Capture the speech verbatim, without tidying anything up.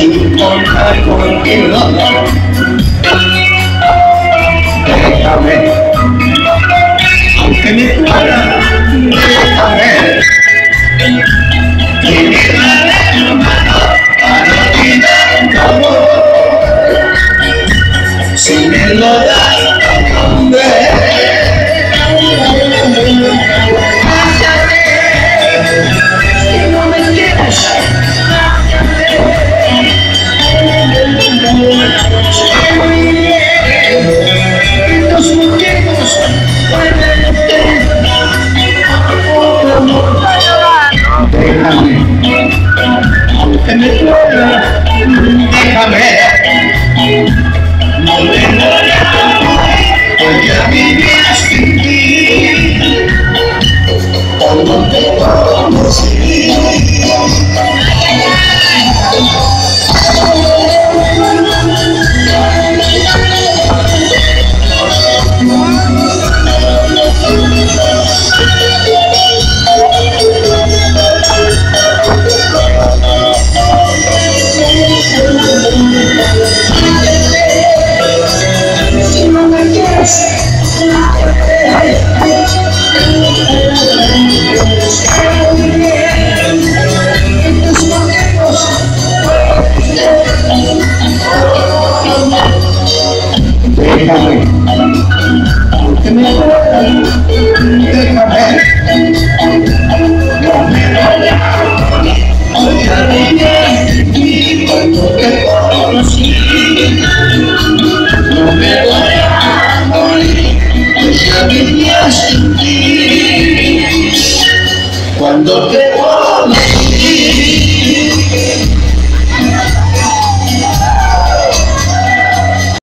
sin contar contigo. Déjame, aunque me duela, déjame, que me daré la mano para olvidar tu amor. Si me lo das, hombre, márchate, si no me quieres, los motivos pueden ser. Déjame, aunque me duela, déjame, no me voy a morir, voy a vivir sin ti, cuando te conocí. Déjame, aunque me duela, déjame, no me voy a morir, voy a vivir sin ti, cuando te conocí. No me voy a morir, voy a vivir sin ti, cuando te conocí.